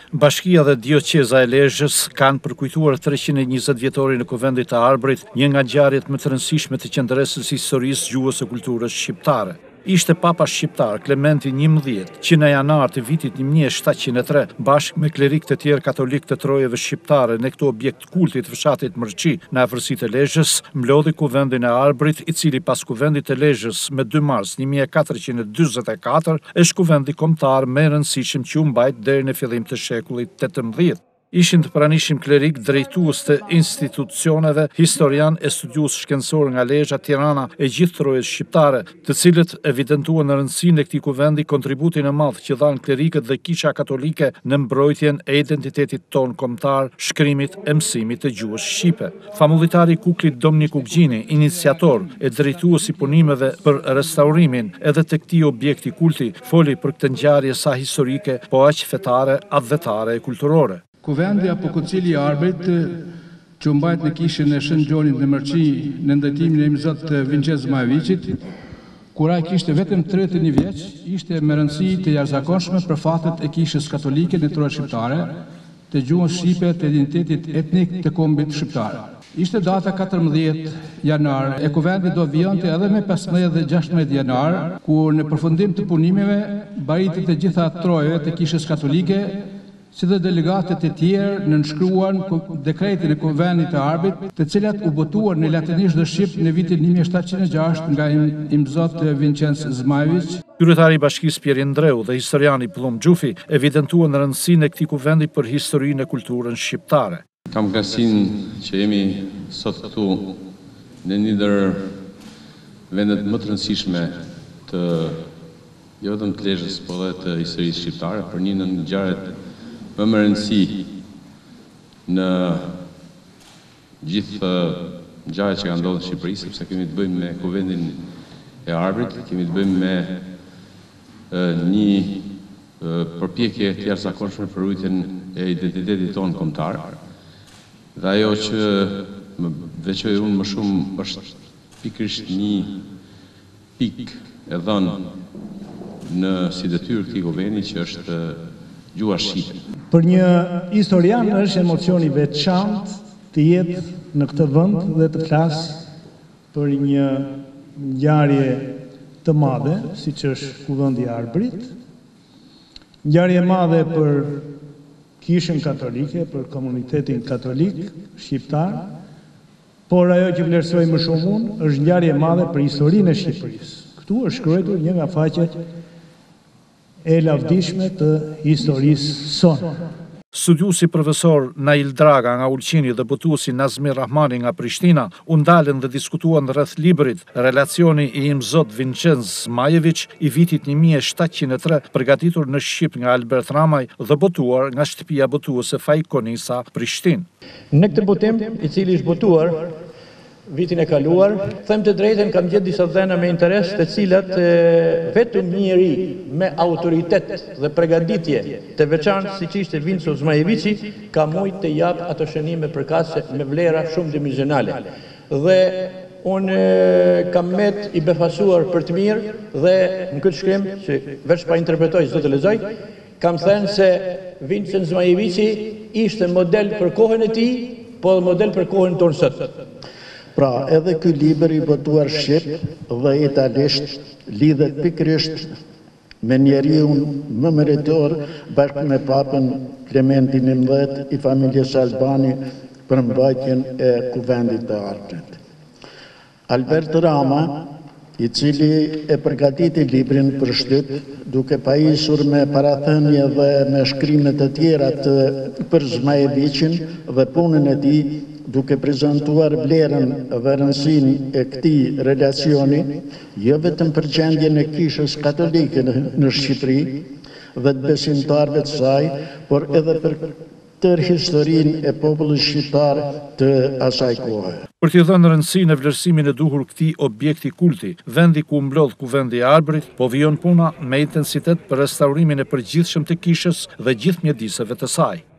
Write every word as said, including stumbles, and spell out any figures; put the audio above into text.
Bashkia dhe Dioqeza e Lezhës kanë përkujtuar treqind e njëzet vjetorin e Kuvendit të Arbërit, një nga ngjarjet më të rëndësishme të qendresës së historisë, gjuhës së kulturës shqiptare. Ishte papa shqiptar Klementi njëmbëdhjetë që në janar të vitit një mijë e shtatëqind e tre, bashkë me klerikë të tjerë katolik të trojeve shqiptare në këtë objekt kulti të fshatit Mërqi në afërsitë e Lezhës, mblodhi Kuvendin e Arbërit, i cili pas Kuvendit të Lezhës me dy mars një mijë e katërqind e dyzet e katër është kuvendi kombëtar më i rëndësishëm që u mbajt deri në fillim të shekullit tetëmbëdhjetë. Ishin të pranishëm klerik, drejtues të institucioneve, historian e studius shkencor nga Lezhë, Tirana e gjithë trojet shqiptare, të cilët evidentuan në rëndësinë e këtij kuvendi, kontributin e madh që dhanë klerikët dhe Kisha Katolike në mbrojtjen e identitetit ton kombëtar, shkrimit e mësimit të gjuhës shqipe. Famullitari Kuklit Domnik Uggjini, iniciator e drejtues i punimeve për restaurimin edhe të këtij objekti kulti, foli për këtë ngjarje sa historike, po aq fetare, advetare e kulturore. Kuvendi apo Kucili i Arbërit që mbajt në kishën e Shën Gjonit në Mërqi në ndërtimin e Imzot Vincenz Zmajevicit, kur ai kishte vetëm tridhjetë e një vjeç, ishte me rëndësi të jashtëzakonshme për fatet e kishës katolike në trojet shqiptare, të gjuhës shqipe, të identitetit etnik të kombit shqiptar. Ishte data katërmbëdhjetë janar e kuvendi do vjonte edhe me pesëmbëdhjetë dhe gjashtëmbëdhjetë janar, kur në përfundim të punimeve baritët e gjitha trojeve të kishës katolike si dhe delegatët e tjerë në nënshkruan dekretin e Kuvendit të Arbërit, të cilat u botuan në latinisht dhe shqip në vitin një mijë e shtatëqind e gjashtë nga Imzot Vincenz Zmajevic. Kryetari i Bashkisë Pjeri Ndreu dhe historiani Plumë Gjufi evidentuan rëndësinë e këtij kuvendi për historinë e kulturën shqiptare. Kam kënaqësinë që jemi sot këtu në një ndër vendet më të rëndësishme të jo vetëm të Lezhës, por edhe të historisë shqiptare, për një nga ngjarjet më më rëndësi në gjithë ngjarjet që kanë ndodhur në Shqipëri, sepse kemi të bëjmë me Kuvendin e Arbërit, kemi të bëjmë me një përpjekje të jashtëzakonshme për ruajtjen e identitetit tonë kombëtar. Dhe ajo që më veçoi unë më shumë është pikërisht një pikë e dhënë në si detyrë këtij kuvendi që është gjuha shqipe. Për një historian është emocion i veçantë të jetë në këtë vend dhe të flasë për një ngjarje të madhe, siç është Kuvendi i Arbërit, ngjarje e madhe për Kishën Katolike, për komunitetin katolik shqiptar, por ajo që vlerësoj më shumë unë është ngjarje e madhe për historinë e Shqipërisë. Këtu është shkruar një nga faqet e lavdishme të historisë sonë. Studiusi profesor Nail Draga nga Ulqini dhe botuesi Nazmir Rahmani nga Prishtina u ndalën dhe diskutuan rreth librit Relacioni i Imzot Vincenz Zmajevic i vitit një mijë e shtatëqind e tre, përgatitur në shqip nga Albert Ramaj dhe botuar nga shtëpia botuese Fajkonisa Prishtinë. Në këtë botim, i cili është botuar vitin e kaluar, them të drejtën, kam gjetë disa dhëna me interes të cilat vetëm njëri me autoritet dhe përgatitje të veçantë siç ishte Vincenz Zmajevici ka mujt të jap ato shënime përkatëse me vlera shumë dimensionale. Dhe unë kam met i befasuar për të mirë dhe në këtë shkrim, që veç pa interpretoj, s'do të lexoj, kam thënë se Vincenz Zmajevici ishte model për kohën e tij, po edhe model për kohën tonë sot. Pra, edhe ky libër i botuar shqip dhe italisht lidhet pikërisht me njeriun më meritor bashkë me papën Klementi njëmbëdhjetë i familjes Albani për mbajtjen e Kuvendit të Arbërit. Albert Rama, i cili e përgatiti librin për shtyp, duke pajisur me parathënie dhe me shkrimet e tjera të për Zmajevicin dhe punën e tij, duke prezantuar vlerën dhe rëndësinë e këtij relacioni, jo vetëm për gjendjen e Kishës Katolike në Shqipëri dhe të besimtarëve të saj, por edhe për tërë historinë e popullit shqiptar të asaj kohe. Për t'i dhënë rëndësinë e vlerësimin e duhur këtij objekti kulti, vendi ku mblodh Kuvendi i Arbërit, po vijon puna me intensitet për restaurimin e përgjithshëm të kishës dhe gjithë mjediseve të saj.